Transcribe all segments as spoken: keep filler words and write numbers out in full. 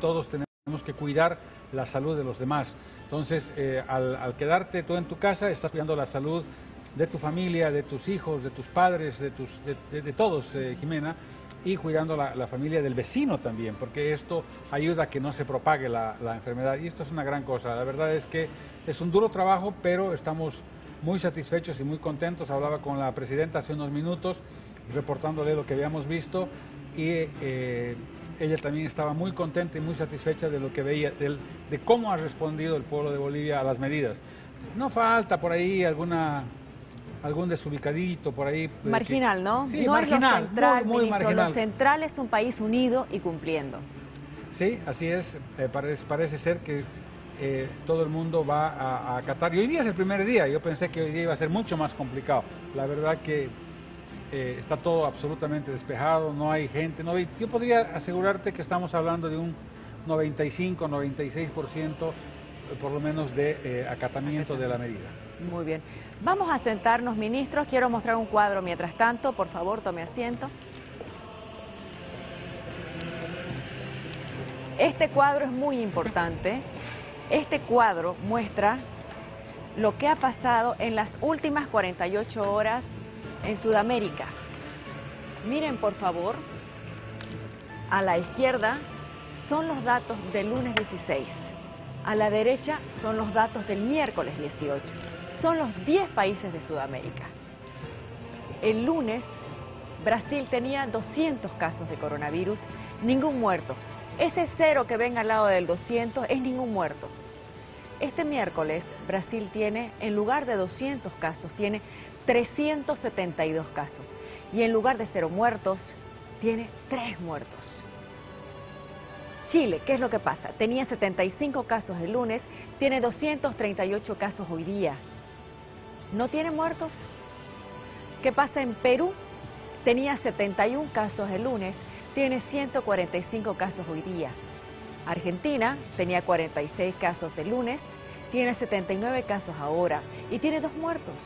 todos tenemos que cuidar la salud de los demás. Entonces, eh, al, al quedarte tú en tu casa, estás cuidando la salud de tu familia, de tus hijos, de tus padres, de, tus, de, de, de todos, eh, Jimena, y cuidando la, la familia del vecino también, porque esto ayuda a que no se propague la, la enfermedad, y esto es una gran cosa. La verdad es que es un duro trabajo, pero estamos muy satisfechos y muy contentos. Hablaba con la presidenta hace unos minutos, reportándole lo que habíamos visto, y eh, ella también estaba muy contenta y muy satisfecha de lo que veía, de, de cómo ha respondido el pueblo de Bolivia a las medidas. No falta por ahí alguna... algún desubicadito por ahí. Marginal, que, ¿no? Sí, no marginal, es lo central, muy, muy ministro. marginal. Lo central es un país unido y cumpliendo. Sí, así es. Eh, parece, parece ser que eh, todo el mundo va a, a acatar. Y hoy día es el primer día. Yo pensé que hoy día iba a ser mucho más complicado. La verdad que eh, está todo absolutamente despejado, no hay gente. No hay, yo podría asegurarte que estamos hablando de un noventa y cinco, noventa y seis por ciento por lo menos de eh, acatamiento de la medida. Muy bien. Vamos a sentarnos, ministros. Quiero mostrar un cuadro mientras tanto. Por favor, tome asiento. Este cuadro es muy importante. Este cuadro muestra lo que ha pasado en las últimas cuarenta y ocho horas en Sudamérica. Miren, por favor, a la izquierda son los datos del lunes dieciséis. A la derecha son los datos del miércoles dieciocho. Son los diez países de Sudamérica. El lunes, Brasil tenía doscientos casos de coronavirus, ningún muerto. Ese cero que ven al lado del doscientos es ningún muerto. Este miércoles, Brasil tiene, en lugar de doscientos casos, tiene trescientos setenta y dos casos. Y en lugar de cero muertos, tiene tres muertos. Chile, ¿qué es lo que pasa? Tenía setenta y cinco casos el lunes, tiene doscientos treinta y ocho casos hoy día. ¿No tiene muertos? ¿Qué pasa en Perú? Tenía setenta y uno casos el lunes, tiene ciento cuarenta y cinco casos hoy día. Argentina tenía cuarenta y seis casos el lunes, tiene setenta y nueve casos ahora y tiene dos muertos.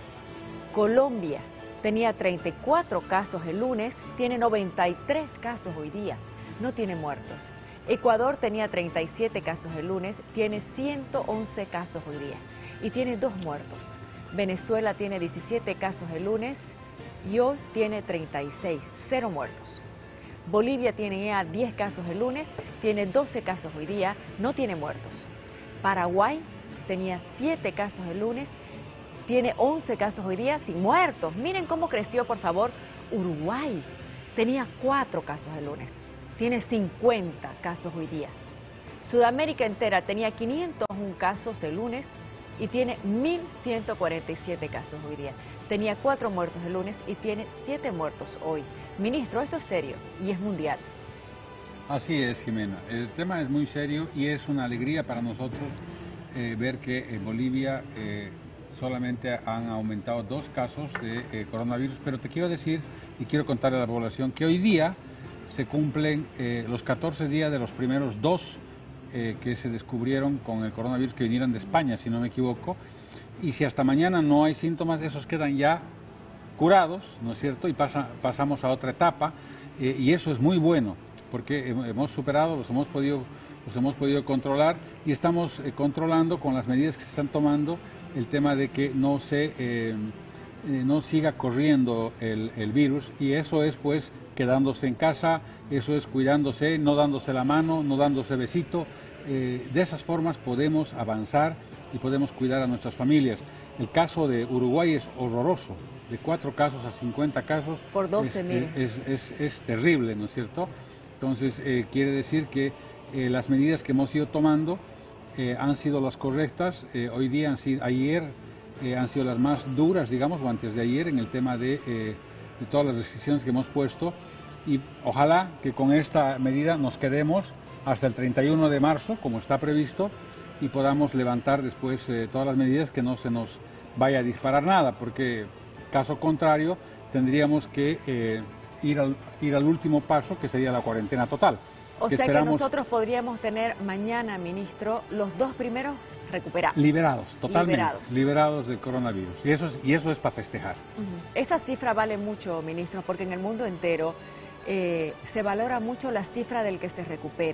Colombia tenía treinta y cuatro casos el lunes, tiene noventa y tres casos hoy día, no tiene muertos. Ecuador tenía treinta y siete casos el lunes, tiene ciento once casos hoy día y tiene dos muertos. Venezuela tiene diecisiete casos el lunes y hoy tiene treinta y seis, cero muertos. Bolivia tiene ya diez casos el lunes, tiene doce casos hoy día, no tiene muertos. Paraguay tenía siete casos el lunes, tiene once casos hoy día sin muertos. Miren cómo creció, por favor. Uruguay tenía cuatro casos el lunes, tiene cincuenta casos hoy día. Sudamérica entera tenía quinientos uno casos el lunes y tiene mil ciento cuarenta y siete casos hoy día. Tenía cuatro muertos el lunes y tiene siete muertos hoy. Ministro, esto es serio y es mundial. Así es, Jimena. El tema es muy serio y es una alegría para nosotros eh, ver que en Bolivia eh, solamente han aumentado dos casos de eh, coronavirus, pero te quiero decir y quiero contarle a la población que hoy día se cumplen eh, los catorce días de los primeros dos eh, que se descubrieron con el coronavirus que vinieron de España, si no me equivoco, y si hasta mañana no hay síntomas, esos quedan ya curados, ¿no es cierto? Y pasa, pasamos a otra etapa, eh, y eso es muy bueno, porque hemos superado, los hemos podido, los hemos podido controlar y estamos eh, controlando con las medidas que se están tomando el tema de que no se eh, eh, no siga corriendo el, el virus, y eso es pues quedándose en casa, eso es cuidándose, no dándose la mano, no dándose besito. Eh, de esas formas podemos avanzar y podemos cuidar a nuestras familias. El caso de Uruguay es horroroso, de cuatro casos a cincuenta casos. Por doce, es, mire. Es, es, es terrible, ¿no es cierto? Entonces, eh, quiere decir que eh, las medidas que hemos ido tomando eh, han sido las correctas. Eh, hoy día, han sido, ayer, eh, han sido las más duras, digamos, o antes de ayer, en el tema de, eh, de todas las restricciones que hemos puesto. Y ojalá que con esta medida nos quedemos hasta el treinta y uno de marzo, como está previsto, y podamos levantar después eh, todas las medidas, que no se nos vaya a disparar nada, porque caso contrario tendríamos que eh, ir, al, ir al último paso, que sería la cuarentena total. O que sea esperamos... que nosotros podríamos tener mañana, ministro, los dos primeros recuperados. Liberados, totalmente. Liberados, liberados del coronavirus. Y eso es, y eso es para festejar. Uh-huh. Esa cifra vale mucho, ministro, porque en el mundo entero eh, se valora mucho la cifra del que se recupera.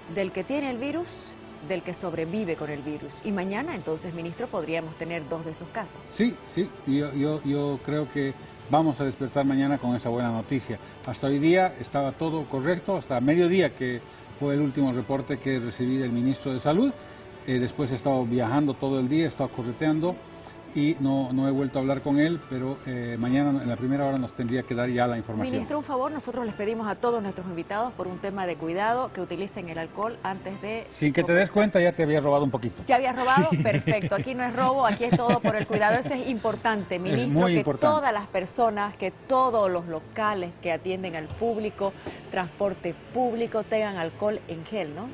del que tiene el virus, del que sobrevive con el virus. Y mañana, entonces, ministro, podríamos tener dos de esos casos. Sí, sí, yo, yo, yo creo que vamos a despertar mañana con esa buena noticia. Hasta hoy día estaba todo correcto, hasta mediodía, que fue el último reporte que recibí del ministro de Salud. Eh, después he estado viajando todo el día, he estado correteando y no, no he vuelto a hablar con él, pero eh, mañana en la primera hora nos tendría que dar ya la información. Ministro, un favor, nosotros les pedimos a todos nuestros invitados por un tema de cuidado que utilicen el alcohol antes de... Sin que te des cuenta, ya te había robado un poquito. ¿Ya había robado? Sí. Perfecto, aquí no es robo, aquí es todo por el cuidado. Eso es importante, ministro, es muy que importante. Todas las personas, que todos los locales que atienden al público, transporte público, tengan alcohol en gel, ¿no?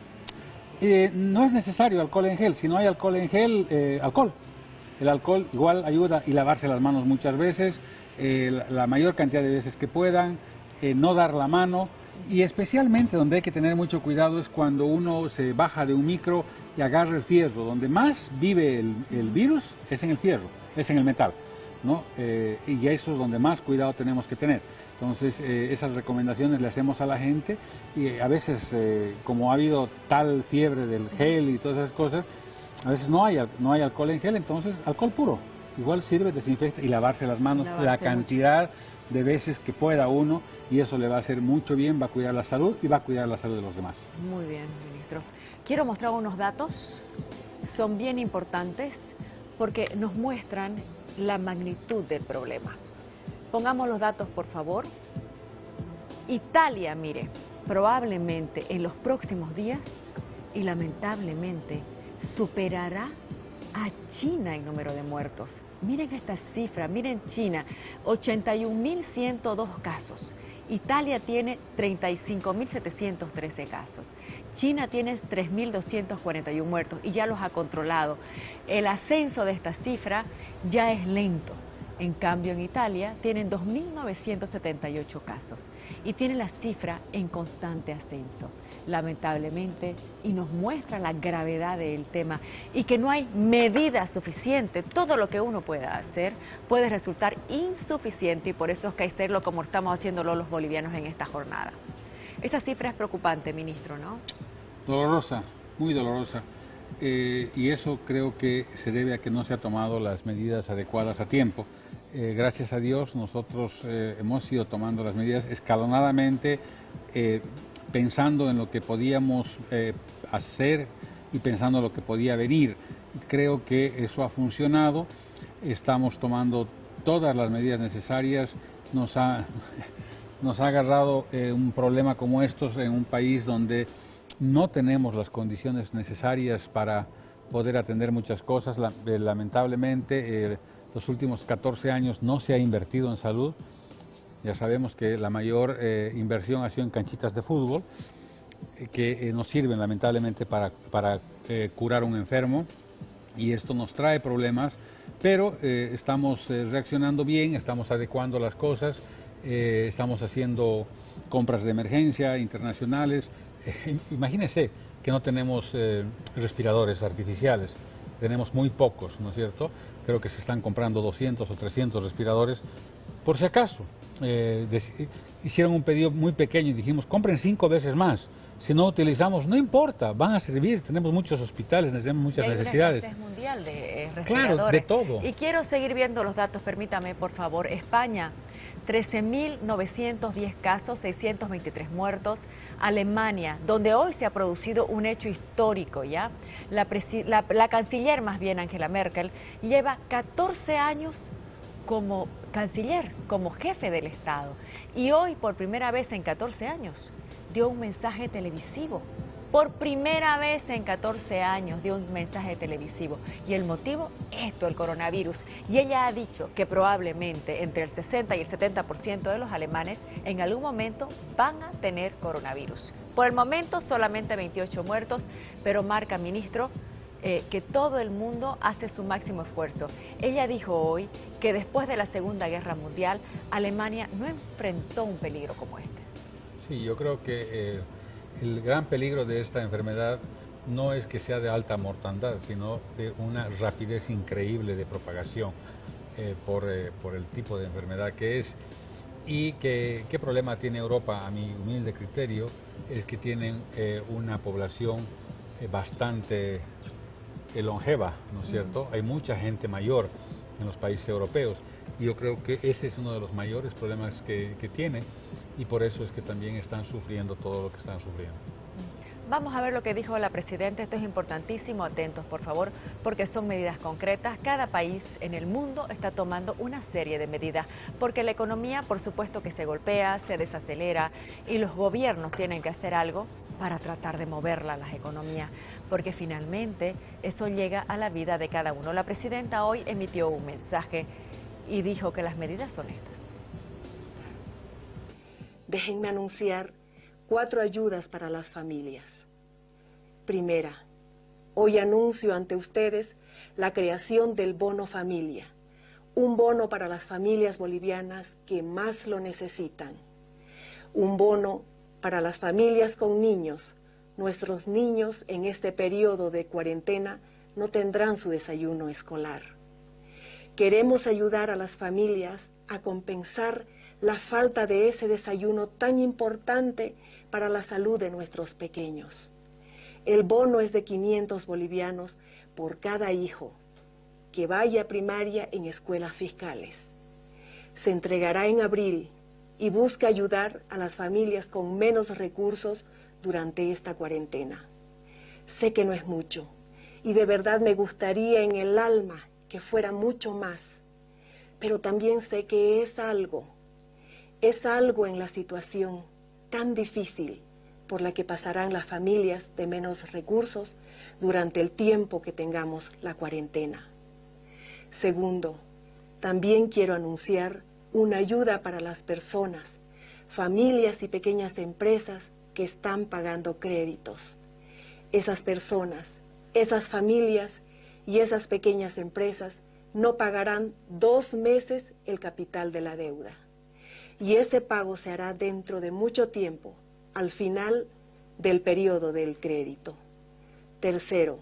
Eh, no es necesario alcohol en gel, si no hay alcohol en gel, eh, alcohol. El alcohol igual ayuda, y lavarse las manos muchas veces, eh, la, la mayor cantidad de veces que puedan, eh, no dar la mano, y especialmente donde hay que tener mucho cuidado es cuando uno se baja de un micro y agarra el fierro. Donde más vive el, el virus es en el fierro, es en el metal, ¿no? Eh, y eso es donde más cuidado tenemos que tener. Entonces, eh, esas recomendaciones le hacemos a la gente, y eh, a veces, eh, como ha habido tal fiebre del gel y todas esas cosas, a veces no hay, no hay alcohol en gel, entonces alcohol puro. Igual sirve, desinfecta, y lavarse las manos Lavarse la cantidad de veces que pueda uno, y eso le va a hacer mucho bien, va a cuidar la salud y va a cuidar la salud de los demás. Muy bien, ministro. Quiero mostrar unos datos, son bien importantes porque nos muestran la magnitud del problema. Pongamos los datos, por favor. Italia, mire, probablemente en los próximos días, y lamentablemente, superará a China en número de muertos. Miren esta cifra, miren China, ochenta y un mil ciento dos casos. Italia tiene treinta y cinco mil setecientos trece casos. China tiene tres mil doscientos cuarenta y uno muertos y ya los ha controlado. El ascenso de esta cifra ya es lento. En cambio, en Italia tienen dos mil novecientos setenta y ocho casos y tienen la cifra en constante ascenso, lamentablemente, y nos muestra la gravedad del tema y que no hay medida suficiente. Todo lo que uno pueda hacer puede resultar insuficiente, y por eso es que hay que hacerlo como estamos haciéndolo los bolivianos en esta jornada. Esta cifra es preocupante, ministro, ¿no? Dolorosa, muy dolorosa. Eh, y eso creo que se debe a que no se han tomado las medidas adecuadas a tiempo. Eh, gracias a Dios nosotros eh, hemos ido tomando las medidas escalonadamente, eh, pensando en lo que podíamos eh, hacer y pensando en lo que podía venir. Creo que eso ha funcionado, estamos tomando todas las medidas necesarias. Nos ha, nos ha agarrado eh, un problema como estos en un país donde no tenemos las condiciones necesarias para poder atender muchas cosas. La, eh, lamentablemente, eh, los últimos catorce años no se ha invertido en salud. Ya sabemos que la mayor eh, inversión ha sido en canchitas de fútbol, eh, que eh, no sirven lamentablemente para, para eh, curar a un enfermo, y esto nos trae problemas, pero eh, estamos eh, reaccionando bien, estamos adecuando las cosas, eh, estamos haciendo compras de emergencia internacionales. Eh, imagínense que no tenemos eh, respiradores artificiales, tenemos muy pocos, ¿no es cierto? Creo que se están comprando doscientos o trescientos respiradores, por si acaso. Eh, hicieron un pedido muy pequeño y dijimos, compren cinco veces más. Si no utilizamos, no importa, van a servir, tenemos muchos hospitales, tenemos muchas necesidades. Hay una escasez mundial de eh, respiradores. Claro, de todo. Y quiero seguir viendo los datos, permítame, por favor. España, trece mil novecientos diez casos, seiscientos veintitrés muertos. Alemania, donde hoy se ha producido un hecho histórico, ¿ya? La, la, la canciller, más bien, Angela Merkel, lleva catorce años como canciller, como jefe del Estado. Y hoy, por primera vez en catorce años, dio un mensaje televisivo. Por primera vez en catorce años dio un mensaje televisivo. Y el motivo, esto, el coronavirus. Y ella ha dicho que probablemente entre el sesenta y el setenta por ciento de los alemanes en algún momento van a tener coronavirus. Por el momento solamente veintiocho muertos, pero marca, ministro, eh, que todo el mundo hace su máximo esfuerzo. Ella dijo hoy que después de la Segunda Guerra Mundial, Alemania no enfrentó un peligro como este. Sí, yo creo que eh, el gran peligro de esta enfermedad no es que sea de alta mortandad, sino de una rapidez increíble de propagación eh, por, eh, por el tipo de enfermedad que es. Y que, qué problema tiene Europa, a mi humilde criterio, es que tienen eh, una población eh, bastante eh, longeva, ¿no es cierto? Hay mucha gente mayor en los países europeos y yo creo que ese es uno de los mayores problemas que, que tienen y por eso es que también están sufriendo todo lo que están sufriendo. Vamos a ver lo que dijo la presidenta, esto es importantísimo, atentos por favor, porque son medidas concretas. Cada país en el mundo está tomando una serie de medidas, porque la economía por supuesto que se golpea, se desacelera y los gobiernos tienen que hacer algo para tratar de moverla las economías, porque finalmente eso llega a la vida de cada uno. La presidenta hoy emitió un mensaje y dijo que las medidas son estas. Déjenme anunciar cuatro ayudas para las familias. Primera, hoy anuncio ante ustedes la creación del bono familia, un bono para las familias bolivianas que más lo necesitan. Un bono para las familias con niños. Nuestros niños en este periodo de cuarentena no tendrán su desayuno escolar. Queremos ayudar a las familias a compensar la falta de ese desayuno tan importante para la salud de nuestros pequeños. El bono es de quinientos bolivianos por cada hijo que vaya a primaria en escuelas fiscales. Se entregará en abril y busca ayudar a las familias con menos recursos durante esta cuarentena. Sé que no es mucho y de verdad me gustaría en el alma que fuera mucho más, pero también sé que es algo, es algo en la situación tan difícil por la que pasarán las familias de menos recursos durante el tiempo que tengamos la cuarentena. Segundo, también quiero anunciar una ayuda para las personas, familias y pequeñas empresas que están pagando créditos. Esas personas, esas familias y esas pequeñas empresas no pagarán dos meses el capital de la deuda. Y ese pago se hará dentro de mucho tiempo, al final del periodo del crédito. Tercero,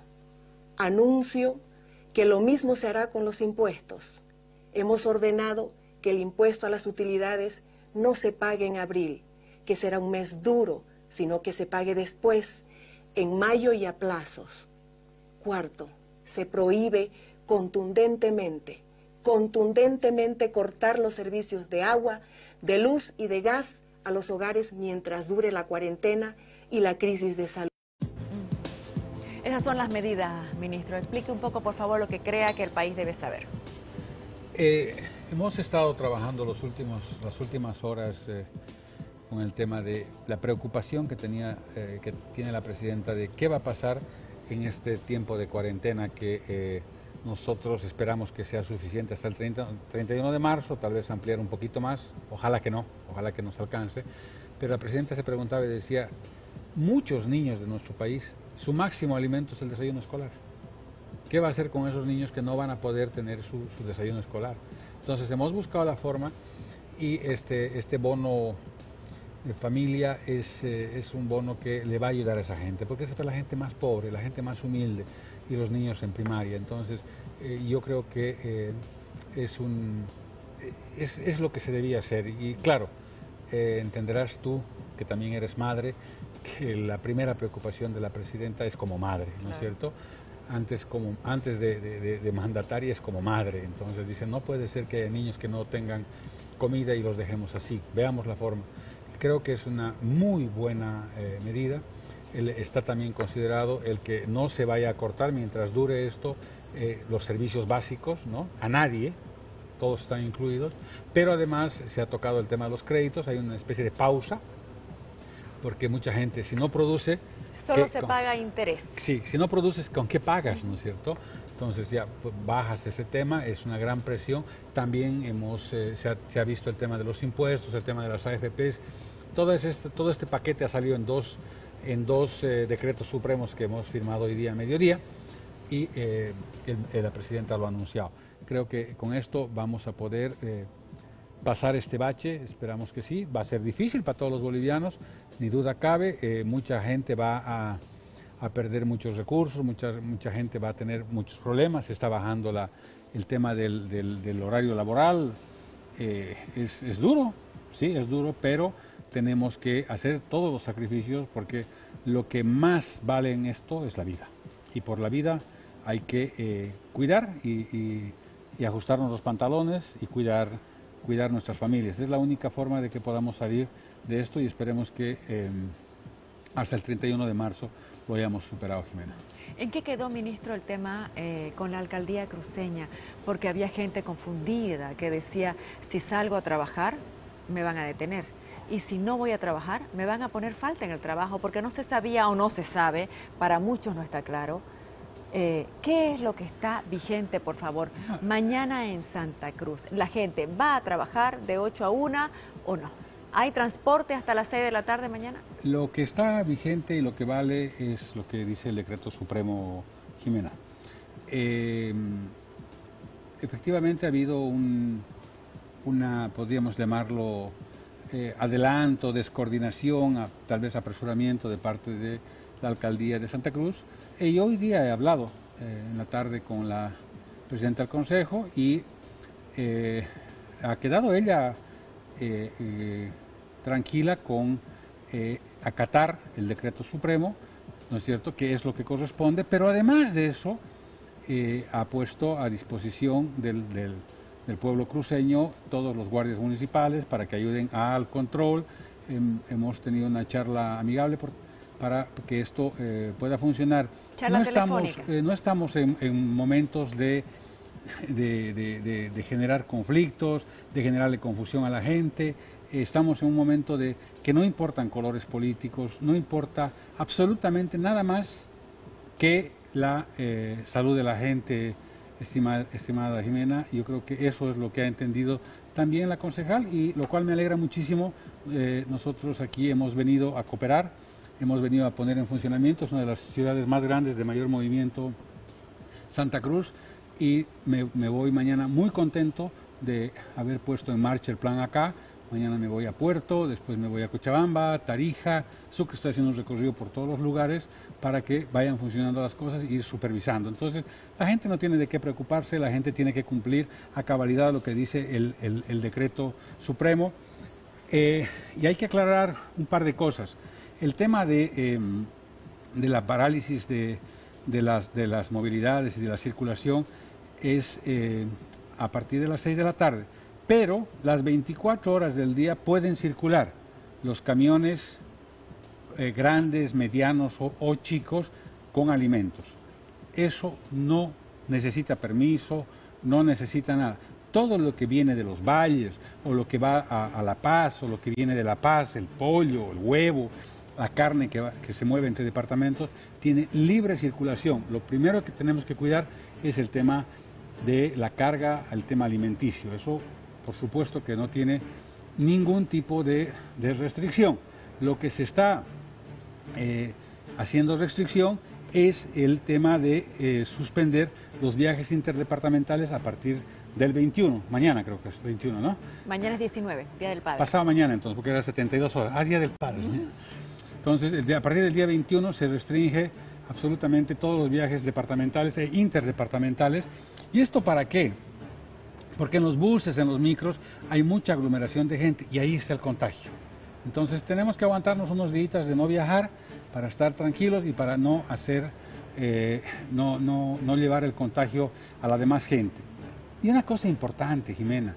anuncio que lo mismo se hará con los impuestos. Hemos ordenado que el impuesto a las utilidades no se pague en abril, que será un mes duro, sino que se pague después, en mayo y a plazos. Cuarto, se prohíbe contundentemente, contundentemente cortar los servicios de agua, de luz y de gas a los hogares mientras dure la cuarentena y la crisis de salud. Esas son las medidas, ministro. Explique un poco, por favor, lo que crea que el país debe saber. Eh, hemos estado trabajando los últimos, las últimas horas eh, con el tema de la preocupación que, tenía, eh, que tiene la presidenta de qué va a pasar en este tiempo de cuarentena que eh, nosotros esperamos que sea suficiente hasta el treinta, treinta y uno de marzo, tal vez ampliar un poquito más, ojalá que no, ojalá que nos alcance, pero la presidenta se preguntaba y decía, muchos niños de nuestro país, su máximo alimento es el desayuno escolar. ¿Qué va a hacer con esos niños que no van a poder tener su, su desayuno escolar? Entonces hemos buscado la forma y este, este bono de familia es, eh, es un bono que le va a ayudar a esa gente, porque es para la gente más pobre, la gente más humilde y los niños en primaria. Entonces eh, yo creo que eh, es, un, es, es lo que se debía hacer. Y claro, eh, entenderás tú, que también eres madre, que la primera preocupación de la presidenta es como madre, ¿no es cierto? Antes, como, antes de, de, de mandataria es como madre. Entonces dice, no puede ser que haya niños que no tengan comida y los dejemos así. Veamos la forma. Creo que es una muy buena eh, medida. El, está también considerado el que no se vaya a cortar mientras dure esto eh, los servicios básicos, ¿no? A nadie, todos están incluidos, pero además se ha tocado el tema de los créditos, hay una especie de pausa, porque mucha gente si no produce... Solo ¿qué, se con, paga interés. Sí, si no produces, ¿con qué pagas, no es cierto? Entonces ya pues, bajas ese tema, es una gran presión. También hemos eh, se, ha, se ha visto el tema de los impuestos, el tema de las A F Pes. Todo este, todo este paquete ha salido en dos, en dos eh, decretos supremos que hemos firmado hoy día a mediodía y eh, el, el, la presidenta lo ha anunciado. Creo que con esto vamos a poder eh, pasar este bache, esperamos que sí. Va a ser difícil para todos los bolivianos, ni duda cabe. Eh, mucha gente va a, a perder muchos recursos, mucha, mucha gente va a tener muchos problemas. Se está bajando la, el tema del, del, del horario laboral. Eh, es, es duro, sí, es duro, pero tenemos que hacer todos los sacrificios porque lo que más vale en esto es la vida. Y por la vida hay que eh, cuidar y, y, y ajustarnos los pantalones y cuidar, cuidar nuestras familias. Es la única forma de que podamos salir de esto y esperemos que eh, hasta el treinta y uno de marzo lo hayamos superado, Jimena. ¿En qué quedó, ministro, el tema eh, con la alcaldía cruceña? Porque había gente confundida que decía, si salgo a trabajar, me van a detener. Y si no voy a trabajar, me van a poner falta en el trabajo, porque no se sabía o no se sabe, para muchos no está claro, eh, ¿qué es lo que está vigente, por favor? Mañana en Santa Cruz, ¿la gente va a trabajar de ocho a una o no? ¿Hay transporte hasta las seis de la tarde mañana? Lo que está vigente y lo que vale es lo que dice el decreto supremo, Jimena. Eh, efectivamente ha habido un, una, podríamos llamarlo, eh, adelanto, descoordinación, a, tal vez apresuramiento de parte de la alcaldía de Santa Cruz. Y hoy día he hablado eh, en la tarde con la presidenta del Consejo y eh, ha quedado ella eh, eh, tranquila con eh, acatar el decreto supremo, ¿no es cierto?, que es lo que corresponde, pero además de eso eh, ha puesto a disposición del, del, del pueblo cruceño todos los guardias municipales para que ayuden al control. Eh, hemos tenido una charla amigable por, para que esto eh, pueda funcionar. Charla no estamos, telefónica. eh, no estamos en, en momentos de, de, de, de, de generar conflictos, de generarle confusión a la gente. Estamos en un momento de que no importan colores políticos, no importa absolutamente nada más que la eh, salud de la gente, estimada, estimada Jimena. Yo creo que eso es lo que ha entendido también la concejal y lo cual me alegra muchísimo. Eh, nosotros aquí hemos venido a cooperar, hemos venido a poner en funcionamiento, es una de las ciudades más grandes de mayor movimiento, Santa Cruz, y me, me voy mañana muy contento de haber puesto en marcha el plan acá. Mañana me voy a Puerto, después me voy a Cochabamba, Tarija, Sucre, estoy haciendo un recorrido por todos los lugares para que vayan funcionando las cosas y ir supervisando. Entonces, la gente no tiene de qué preocuparse, la gente tiene que cumplir a cabalidad lo que dice el, el, el decreto supremo. Eh, y hay que aclarar un par de cosas. El tema de, eh, de la parálisis de, de, las, de las movilidades y de la circulación es eh, a partir de las seis de la tarde. Pero las veinticuatro horas del día pueden circular los camiones eh, grandes, medianos o, o chicos con alimentos. Eso no necesita permiso, no necesita nada. Todo lo que viene de los valles o lo que va a, a La Paz o lo que viene de La Paz, el pollo, el huevo, la carne que, va, que se mueve entre departamentos, tiene libre circulación. Lo primero que tenemos que cuidar es el tema de la carga, el tema alimenticio. Eso por supuesto que no tiene ningún tipo de, de restricción. Lo que se está eh, haciendo restricción es el tema de eh, suspender los viajes interdepartamentales a partir del veintiuno, mañana creo que es veintiuno, ¿no? Mañana es diecinueve, Día del Padre. Pasado mañana entonces, porque era setenta y dos horas, ah, Día del Padre. ¿no? Entonces, el día, a partir del día veintiuno se restringe absolutamente todos los viajes departamentales e interdepartamentales. ¿Y esto para qué? Porque en los buses, en los micros, hay mucha aglomeración de gente y ahí está el contagio. Entonces tenemos que aguantarnos unos días de no viajar para estar tranquilos y para no hacer, eh, no, no, no llevar el contagio a la demás gente. Y una cosa importante, Jimena,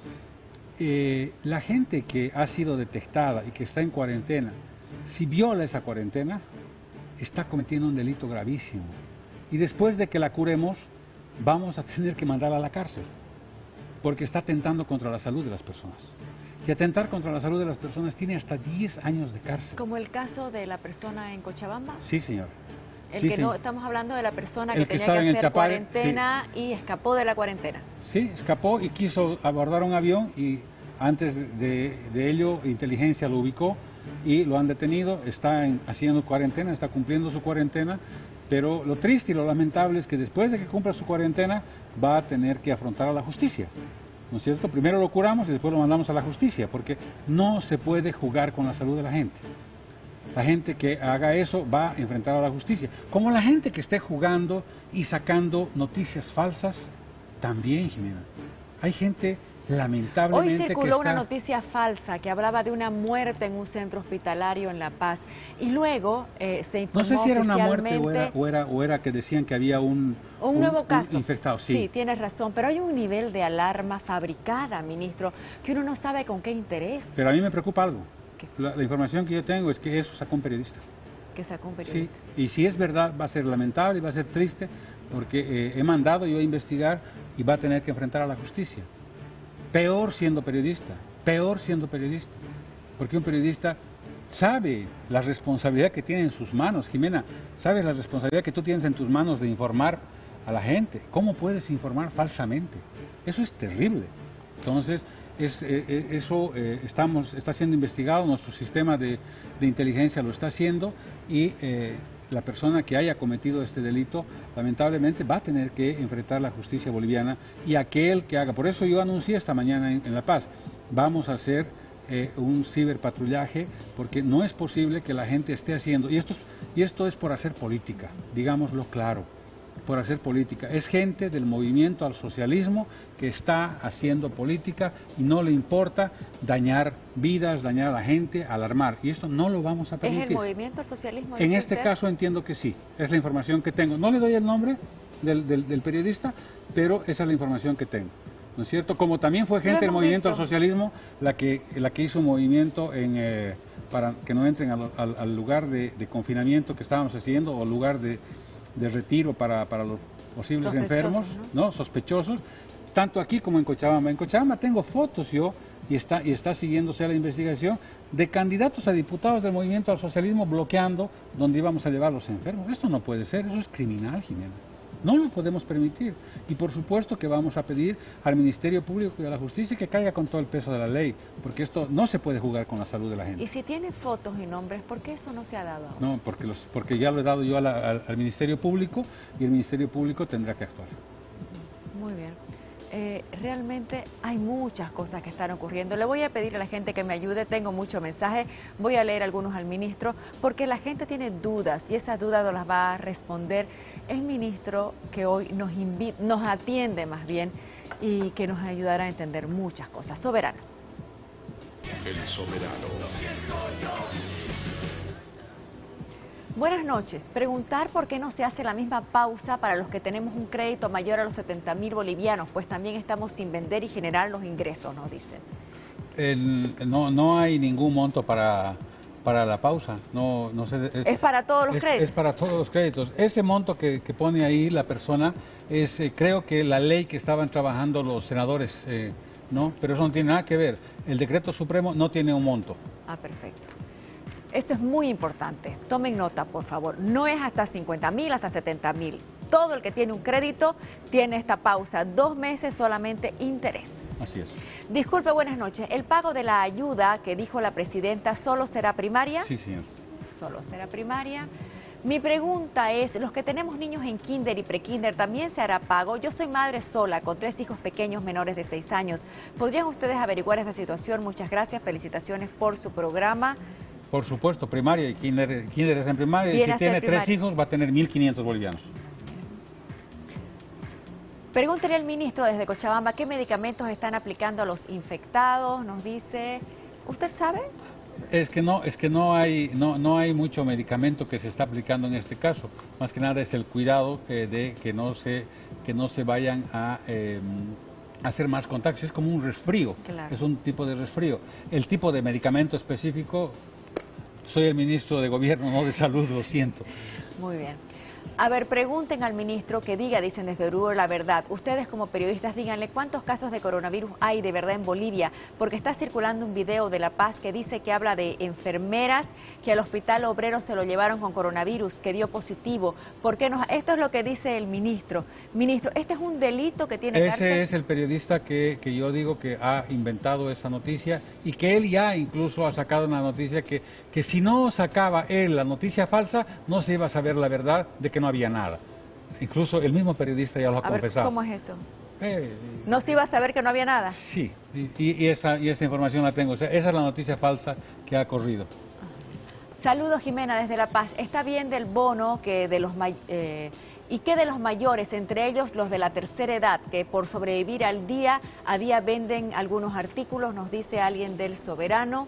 eh, la gente que ha sido detectada y que está en cuarentena, si viola esa cuarentena, está cometiendo un delito gravísimo. Y después de que la curemos, vamos a tener que mandarla a la cárcel. Porque está atentando contra la salud de las personas. Y atentar contra la salud de las personas tiene hasta diez años de cárcel. ¿Como el caso de la persona en Cochabamba? Sí, señor. El sí, que señor. no, estamos hablando de la persona El que, que tenía que estaba en el hacer Chapare, cuarentena sí. Y escapó de la cuarentena. Sí, escapó y quiso abordar un avión y antes de, de ello inteligencia lo ubicó y lo han detenido, está en, haciendo cuarentena, está cumpliendo su cuarentena. Pero lo triste y lo lamentable es que después de que cumpla su cuarentena va a tener que afrontar a la justicia, ¿no es cierto? Primero lo curamos y después lo mandamos a la justicia, porque no se puede jugar con la salud de la gente. La gente que haga eso va a enfrentar a la justicia. Como la gente que esté jugando y sacando noticias falsas, también, Jimena. Hay gente lamentablemente Hoy circuló que está... una noticia falsa que hablaba de una muerte en un centro hospitalario en La Paz y luego eh, se informó No sé si era una muerte o oficialmente- era, o, era, o era que decían que había un, Un nuevo caso. un infectado. Sí. Sí, tienes razón, pero hay un nivel de alarma fabricada, ministro, que uno no sabe con qué interés Pero a mí me preocupa algo. ¿Qué? La, la información que yo tengo es que eso sacó un periodista. que sacó un Sí, periodista. y si es verdad va a ser lamentable y va a ser triste porque eh, he mandado yo a investigar y va a tener que enfrentar a la justicia. Peor siendo periodista, peor siendo periodista, porque un periodista sabe la responsabilidad que tiene en sus manos. Jimena, sabes la responsabilidad que tú tienes en tus manos de informar a la gente. ¿Cómo puedes informar falsamente? Eso es terrible. Entonces, es, eh, eh, eso eh, estamos, está siendo investigado, nuestro sistema de, de inteligencia lo está haciendo y eh, la persona que haya cometido este delito lamentablemente va a tener que enfrentar la justicia boliviana y aquel que haga. Por eso yo anuncié esta mañana en, en La Paz, vamos a hacer eh, un ciberpatrullaje porque no es posible que la gente esté haciendo, y esto, y esto es por hacer política, digámoslo claro, por hacer política. Es gente del movimiento al socialismo que está haciendo política y no le importa dañar vidas, dañar a la gente, alarmar. Y esto no lo vamos a permitir. ¿Es el movimiento al socialismo? En dice este usted? caso entiendo que sí. Es la información que tengo. No le doy el nombre del, del, del periodista, pero esa es la información que tengo. ¿No es cierto? Como también fue gente del hemos movimiento visto. al socialismo la que, la que hizo un movimiento en, eh, para que no entren al, al, al lugar de, de confinamiento que estábamos haciendo o lugar de, de retiro para, para los posibles Sospechosos, enfermos, ¿no? ¿no? Sospechosos, tanto aquí como en Cochabamba. En Cochabamba tengo fotos yo, y está, y está siguiéndose la investigación, de candidatos a diputados del movimiento al socialismo bloqueando donde íbamos a llevar los enfermos. Esto no puede ser, eso es criminal, Jimena. No lo podemos permitir. Y por supuesto que vamos a pedir al Ministerio Público y a la Justicia que caiga con todo el peso de la ley, porque esto no se puede jugar con la salud de la gente. Y si tiene fotos y nombres, ¿por qué eso no se ha dado aún? No, porque, los, porque ya lo he dado yo a la- al, al Ministerio Público y el Ministerio Público tendrá que actuar. Muy bien. Eh, realmente hay muchas cosas que están ocurriendo. Le voy a pedir a la gente que me ayude, tengo muchos mensajes, voy a leer algunos al ministro, porque la gente tiene dudas y esas dudas nos las va a responder el ministro que hoy nos, invi- nos atiende más bien y que nos ayudará a entender muchas cosas. Soberano. El Soberano. Buenas noches. Preguntar por qué no se hace la misma pausa para los que tenemos un crédito mayor a los setenta mil bolivianos, pues también estamos sin vender y generar los ingresos, nos dicen. El- no, no hay ningún monto para, para la pausa. No, no sé, Es para todos los es, créditos. es para todos los créditos. Ese monto que, que pone ahí la persona es, eh, creo que la ley que estaban trabajando los senadores, eh, ¿no? Pero eso no tiene nada que ver. El decreto supremo no tiene un monto. Ah, perfecto. Esto es muy importante. Tomen nota, por favor. No es hasta cincuenta mil, hasta setenta mil. Todo el que tiene un crédito tiene esta pausa. Dos meses solamente interés. Así es. Disculpe, buenas noches. ¿El pago de la ayuda que dijo la presidenta solo será primaria? Sí, señor. Solo será primaria. Mi pregunta es, los que tenemos niños en kinder y prekinder, ¿también se hará pago? Yo soy madre sola, con tres hijos pequeños menores de seis años. ¿Podrían ustedes averiguar esta situación? Muchas gracias, felicitaciones por su programa. Por supuesto, primaria y kinder, kinder es en primaria. Y Viene si a ser tiene tres primaria. hijos va a tener mil quinientos bolivianos. Pregúntele al ministro desde Cochabamba qué medicamentos están aplicando a los infectados, nos dice. ¿Usted sabe? Es que no, es que no hay, no, no hay mucho medicamento que se está aplicando en este caso. Más que nada es el cuidado que de que no se, que no se vayan a eh, hacer más contagios. Es como un resfrío. Claro. Es un tipo de resfrío. El tipo de medicamento específico, soy el ministro de Gobierno, no de Salud, lo siento. Muy bien. A ver, pregunten al ministro que diga, dicen desde Oruro, la verdad. Ustedes como periodistas díganle cuántos casos de coronavirus hay de verdad en Bolivia, porque está circulando un video de La Paz que dice que habla de enfermeras que al hospital obrero se lo llevaron con coronavirus, que dio positivo. ¿Por qué no? Esto es lo que dice el ministro. Ministro, ¿este es un delito que tiene cárcel? Ese es el periodista que, que yo digo que ha inventado esa noticia y que él ya incluso ha sacado una noticia que, que si no sacaba él la noticia falsa, no se iba a saber la verdad de que no había nada. Incluso el mismo periodista ya lo ha A ver, confesado. ¿cómo es eso? Eh, ¿No se iba a saber que no había nada? sí, y, y esa, y esa información la tengo. O sea, esa es la noticia falsa que ha corrido. Saludos, Jimena, desde La Paz. Está bien del bono que de los may- eh, ¿Y qué de los mayores, entre ellos los de la tercera edad, que por sobrevivir al día a día venden algunos artículos, nos dice alguien del Soberano?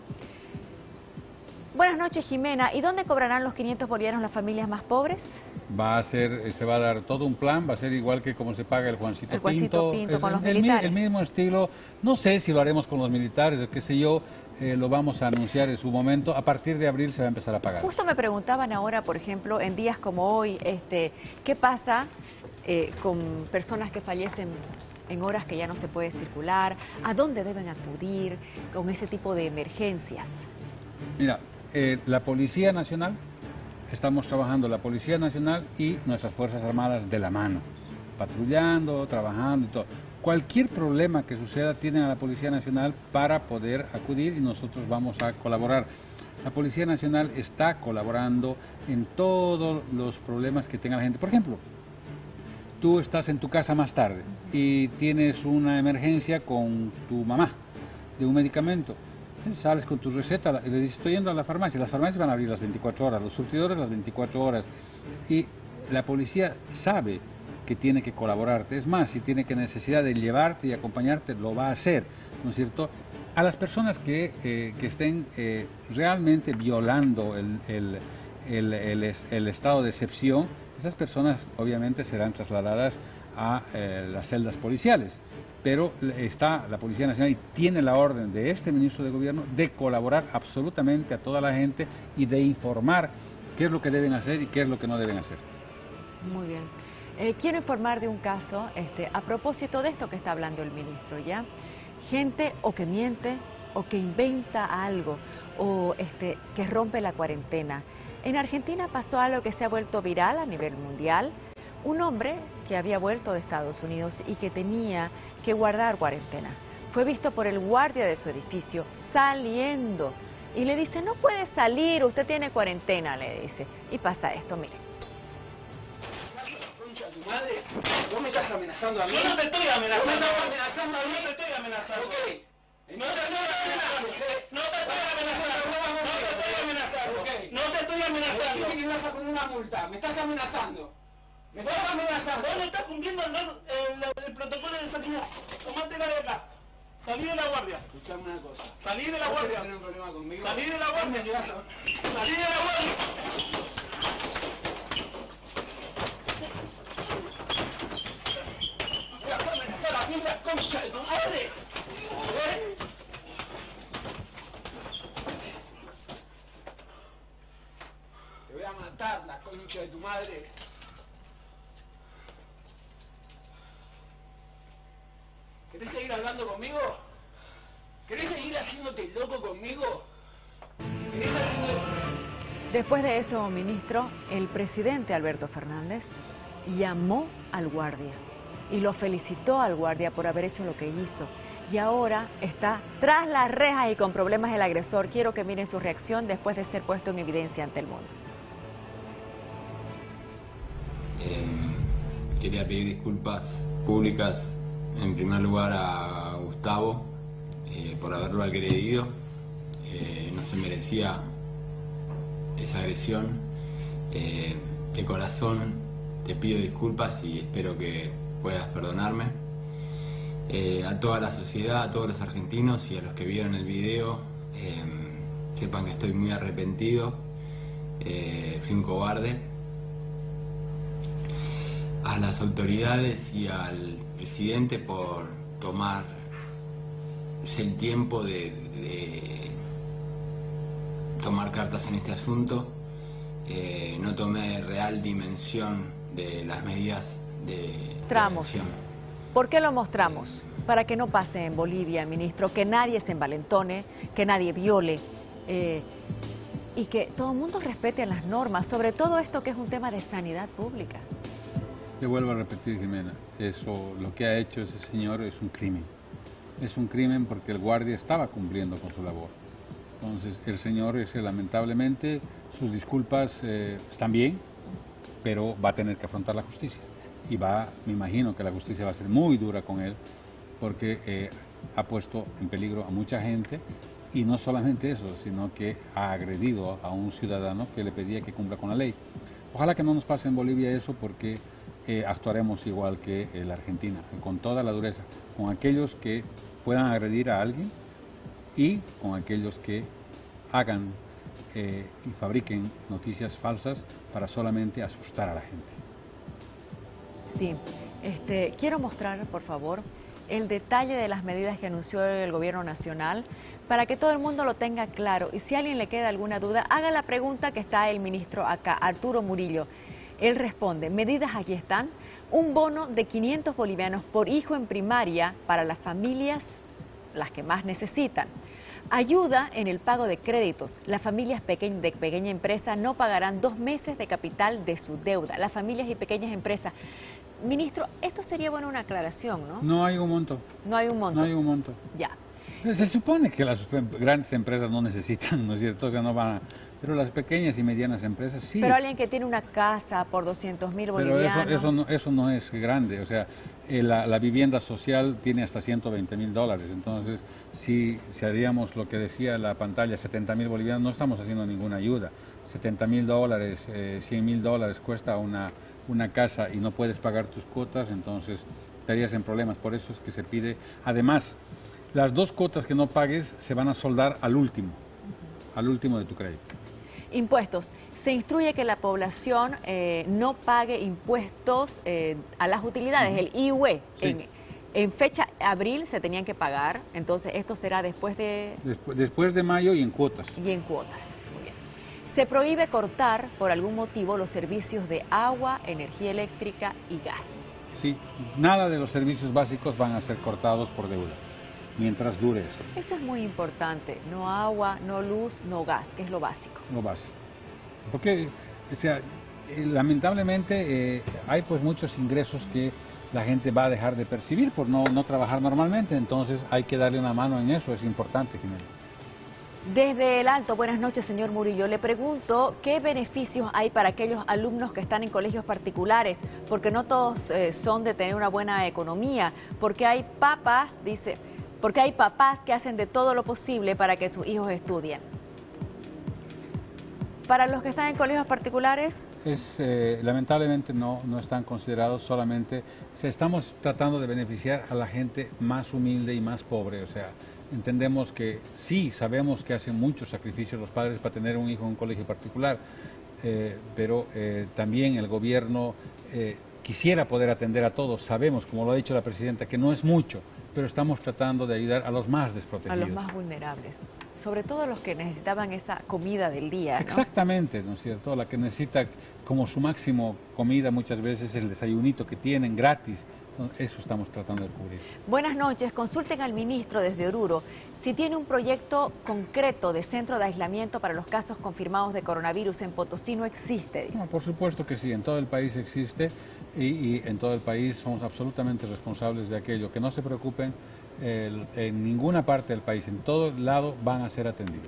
Buenas noches, Jimena. ¿Y dónde cobrarán los quinientos bolivianos las familias más pobres? Va a ser, se va a dar todo un plan, va a ser igual que como se paga el Juancito, el Juancito Pinto. Pinto es con el, los el, militares. el mismo estilo, no sé si lo haremos con los militares, qué sé yo, eh, lo vamos a anunciar en su momento. A partir de abril se va a empezar a pagar. Justo me preguntaban ahora, por ejemplo, en días como hoy, este, ¿qué pasa eh, con personas que fallecen en horas que ya no se puede circular? ¿A dónde deben acudir con ese tipo de emergencias? Mira, eh, la Policía Nacional, estamos trabajando la Policía Nacional y nuestras Fuerzas Armadas de la mano, patrullando, trabajando y todo. Cualquier problema que suceda tienen a la Policía Nacional para poder acudir y nosotros vamos a colaborar. La Policía Nacional está colaborando en todos los problemas que tenga la gente. Por ejemplo, tú estás en tu casa más tarde y tienes una emergencia con tu mamá de un medicamento. Sales con tu receta y le dices, estoy yendo a la farmacia. Las farmacias van a abrir las veinticuatro horas, los surtidores las veinticuatro horas. Y la policía sabe que tiene que colaborarte. Es más, si tiene que necesidad de llevarte y acompañarte, lo va a hacer, ¿no es cierto? A las personas que, eh, que estén eh, realmente violando el, el, el, el, el estado de excepción, esas personas obviamente serán trasladadas a eh, las celdas policiales. Pero está la Policía Nacional y tiene la orden de este ministro de Gobierno de colaborar absolutamente a toda la gente y de informar qué es lo que deben hacer y qué es lo que no deben hacer. Muy bien. Eh, quiero informar de un caso, este, a propósito de esto que está hablando el ministro, ¿ya? Gente o que miente o que inventa algo o este, que rompe la cuarentena. En Argentina pasó algo que se ha vuelto viral a nivel mundial. Un hombre que había vuelto de Estados Unidos y que tenía que guardar cuarentena. Fue visto por el guardia de su edificio saliendo y le dice, no puede salir, usted tiene cuarentena, le dice. Y pasa esto, mire. Madre, vos me estás amenazando a mí. Yo no te estoy amenazando. Vos me estás amenazando a mí. No te estoy amenazando. Ok. No te estoy amenazando. No te estoy amenazando. No te estoy amenazando. No te estoy amenazando. Dice que me vas a poner una multa. Me estás amenazando. Me estás amenazando. Vos no estás cumpliendo el, el, el protocolo de sanidad. Tomátela de acá. Salí de la guardia. Escuchame una cosa. Salí de la ¿Vos guardia. tenés un problema conmigo? Salí de la guardia. Salí de la guardia. La concha de tu madre. ¿Eh? Te voy a matar, la concha de tu madre. ¿Querés seguir hablando conmigo? ¿Querés seguir haciéndote loco conmigo? ¿Querés haciendo... Después de eso, ministro, el presidente Alberto Fernández llamó al guardia y lo felicitó al guardia por haber hecho lo que hizo. Y ahora está tras las rejas y con problemas el agresor. Quiero que miren su reacción después de ser puesto en evidencia ante el mundo. Eh, quería pedir disculpas públicas en primer lugar a Gustavo eh, por haberlo agredido. Eh, no se merecía esa agresión. Eh, de corazón te pido disculpas y espero que puedas perdonarme. Eh, a toda la sociedad, a todos los argentinos y a los que vieron el video, eh, sepan que estoy muy arrepentido, eh, fui un cobarde. A las autoridades y al presidente por tomar el tiempo de, de tomar cartas en este asunto. Eh, no tomé real dimensión de las medidas de Tramos. prevención. ¿Por qué lo mostramos? Para que no pase en Bolivia, ministro, que nadie se envalentone, que nadie viole eh, y que todo el mundo respete las normas, sobre todo esto que es un tema de sanidad pública. Te vuelvo a repetir, Jimena, eso, lo que ha hecho ese señor es un crimen. Es un crimen porque el guardia estaba cumpliendo con su labor. Entonces, el señor, ese, lamentablemente, sus disculpas eh, están bien, pero va a tener que afrontar la justicia. Y va, me imagino que la justicia va a ser muy dura con él, porque eh, ha puesto en peligro a mucha gente, y no solamente eso, sino que ha agredido a un ciudadano que le pedía que cumpla con la ley. Ojalá que no nos pase en Bolivia eso, porque eh, actuaremos igual que eh, la Argentina, con toda la dureza, con aquellos que puedan agredir a alguien y con aquellos que hagan eh, y fabriquen noticias falsas para solamente asustar a la gente. Sí, este, quiero mostrar, por favor, el detalle de las medidas que anunció el Gobierno Nacional para que todo el mundo lo tenga claro. Y si a alguien le queda alguna duda, haga la pregunta que está el ministro acá, Arturo Murillo. Él responde, medidas aquí están, un bono de quinientos bolivianos por hijo en primaria para las familias, las que más necesitan. Ayuda en el pago de créditos. Las familias peque- de pequeña empresa no pagarán dos meses de capital de su deuda. Las familias y pequeñas empresas. Ministro, esto sería bueno una aclaración, ¿no? No hay un monto. No hay un monto. No hay un monto. Ya. Se supone que las grandes empresas no necesitan, ¿no es cierto? O sea, no van a... Pero las pequeñas y medianas empresas sí. Pero alguien que tiene una casa por doscientos mil bolivianos... Pero eso, eso, no, eso no es grande, o sea, eh, la, la vivienda social tiene hasta ciento veinte mil dólares, entonces si, si haríamos lo que decía la pantalla, setenta mil bolivianos, no estamos haciendo ninguna ayuda. setenta mil dólares, eh, cien mil dólares cuesta una, una casa y no puedes pagar tus cuotas, entonces estarías en problemas, por eso es que se pide. Además, las dos cuotas que no pagues se van a soldar al último, al último de tu crédito. Impuestos. Se instruye que la población eh, no pague impuestos eh, a las utilidades, uh-huh. el I U E. Sí. En, en fecha abril se tenían que pagar, entonces esto será después de... Después, después de mayo y en cuotas. Y en cuotas. Muy bien. Se prohíbe cortar por algún motivo los servicios de agua, energía eléctrica y gas. Sí, nada de los servicios básicos van a ser cortados por deuda, mientras dure esto. Eso es muy importante, no agua, no luz, no gas, que es lo básico. Lo básico. Porque, o sea, eh, lamentablemente eh, hay pues muchos ingresos que la gente va a dejar de percibir por no, no trabajar normalmente, entonces hay que darle una mano en eso, es importante, Jimena. Desde el Alto, buenas noches, señor Murillo. Le pregunto, ¿qué beneficios hay para aquellos alumnos que están en colegios particulares? Porque no todos eh, son de tener una buena economía, porque hay papás, dice, porque hay papás que hacen de todo lo posible para que sus hijos estudien. Para los que están en colegios particulares... Es, eh, lamentablemente no, no están considerados, solamente se estamos tratando de beneficiar a la gente más humilde y más pobre, o sea, entendemos que sí, sabemos que hacen muchos sacrificios los padres para tener un hijo en un colegio particular, eh, pero eh, también el gobierno eh, quisiera poder atender a todos, sabemos, como lo ha dicho la presidenta, que no es mucho, pero estamos tratando de ayudar a los más desprotegidos. A los más vulnerables. Sobre todo los que necesitaban esa comida del día, ¿no? Exactamente, ¿no es cierto? La que necesita como su máximo comida muchas veces el desayunito que tienen gratis. Eso estamos tratando de cubrir. Buenas noches. Consulten al ministro desde Oruro si tiene un proyecto concreto de centro de aislamiento para los casos confirmados de coronavirus. En Potosí no existe. No, por supuesto que sí, en todo el país existe y, y en todo el país somos absolutamente responsables de aquello. Que no se preocupen. El, en ninguna parte del país, en todo lado van a ser atendidos.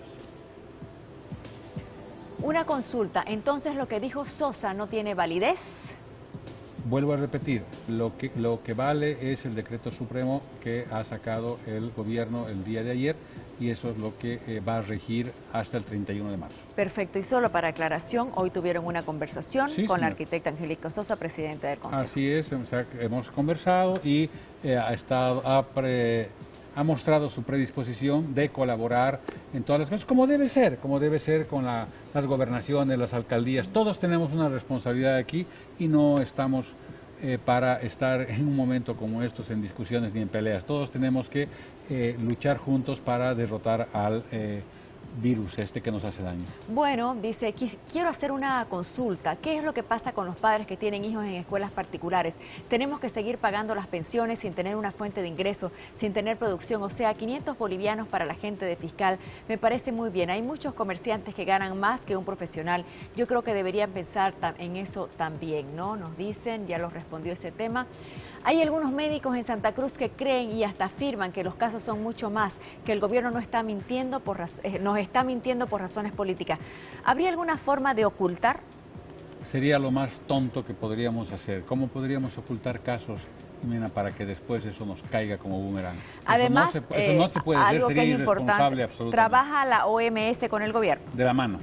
Una consulta, entonces lo que dijo Sosa no tiene validez. Vuelvo a repetir, lo que, lo que vale es el decreto supremo que ha sacado el gobierno el día de ayer y eso es lo que eh, va a regir hasta el treinta y uno de marzo. Perfecto, y solo para aclaración, hoy tuvieron una conversación sí, con señor. la arquitecta Angélica Sosa, presidenta del Consejo. Así es, o sea, hemos conversado y eh, ha, estado, ha, pre, ha mostrado su predisposición de colaborar en todas las cosas, como debe ser, como debe ser con la, las gobernaciones, las alcaldías. Todos tenemos una responsabilidad aquí y no estamos eh, para estar en un momento como estos en discusiones ni en peleas. Todos tenemos que eh, luchar juntos para derrotar al eh, virus este que nos hace daño. Bueno, dice, quiero hacer una consulta. ¿Qué es lo que pasa con los padres que tienen hijos en escuelas particulares? Tenemos que seguir pagando las pensiones sin tener una fuente de ingreso, sin tener producción. O sea, quinientos bolivianos para la gente de fiscal. Me parece muy bien. Hay muchos comerciantes que ganan más que un profesional. Yo creo que deberían pensar en eso también, ¿no? Nos dicen, ya los respondió ese tema. Hay algunos médicos en Santa Cruz que creen y hasta afirman que los casos son mucho más, que el gobierno no está mintiendo por eh, nos está mintiendo por razones políticas. ¿Habría alguna forma de ocultar? Sería lo más tonto que podríamos hacer. ¿Cómo podríamos ocultar casos, Jimena, para que después eso nos caiga como boomerang? Además, eso no se, eso no se puede eh, hacer, algo sería que es irresponsable importante, absolutamente. ¿trabaja la O M S con el gobierno? De la mano.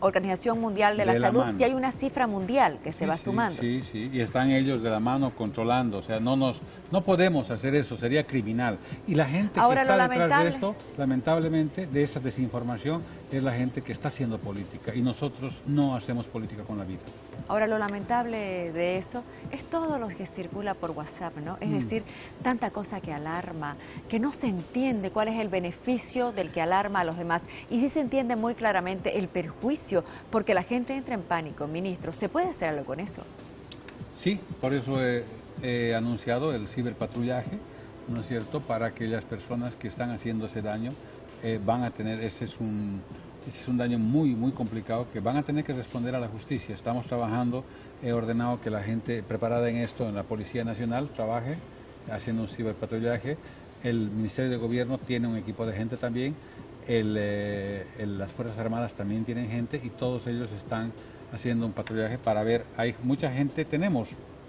Organización Mundial de la De la Salud, mano. y hay una cifra mundial que se Sí, va sí, sumando. Sí, sí, y están ellos de la mano controlando, o sea, no nos, no podemos hacer eso, sería criminal. Y la gente Ahora, que está lo detrás lamentable- de esto, lamentablemente, de esa desinformación, es la gente que está haciendo política, y nosotros no hacemos política con la vida. Ahora, lo lamentable de eso es todo lo que circula por WhatsApp, ¿no? Es Mm. decir, tanta cosa que alarma, que no se entiende cuál es el beneficio del que alarma a los demás. Y sí se entiende muy claramente el perjuicio, porque la gente entra en pánico. Ministro, ¿se puede hacer algo con eso? Sí, por eso he, he anunciado el ciberpatrullaje, ¿no es cierto?, para aquellas personas que están haciendo ese daño, eh, van a tener, ese es un... Ese es un daño muy, muy complicado que van a tener que responder a la justicia. Estamos trabajando, he ordenado que la gente preparada en esto, en la Policía Nacional, trabaje haciendo un ciberpatrullaje. El Ministerio de Gobierno tiene un equipo de gente también, el, eh, el, las Fuerzas Armadas también tienen gente y todos ellos están haciendo un patrullaje para ver, hay mucha gente, tenemos